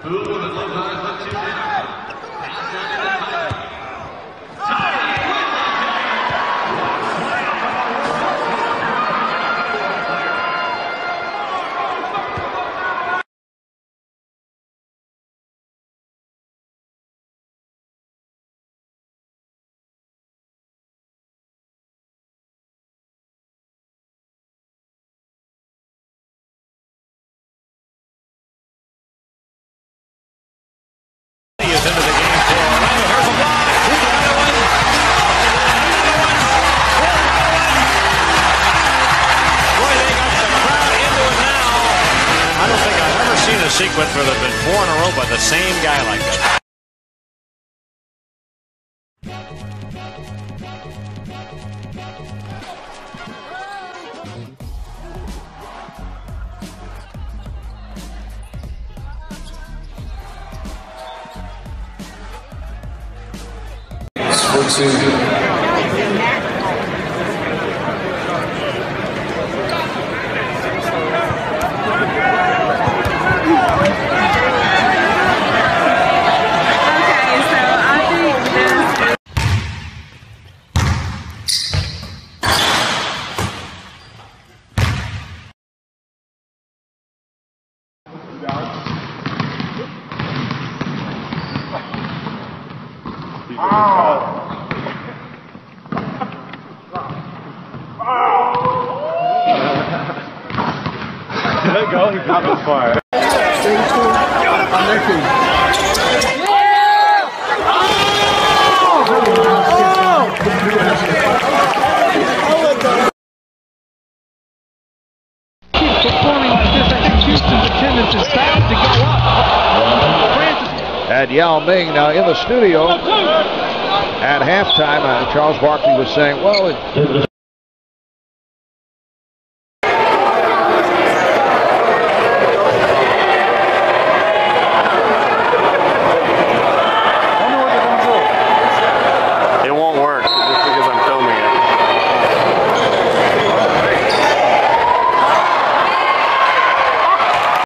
Into the game for Orlando. Here's a block. Another one. Boy, they got the crowd into it now. I don't think I've ever seen a sequence where there's been 4 in a row by the same guy like that. Sports Center. Let go, he got me far. Keep performing like this. I think Houston's attendance is bound to go up. And Yao Ming now in the studio at halftime. Charles Barkley was saying, well,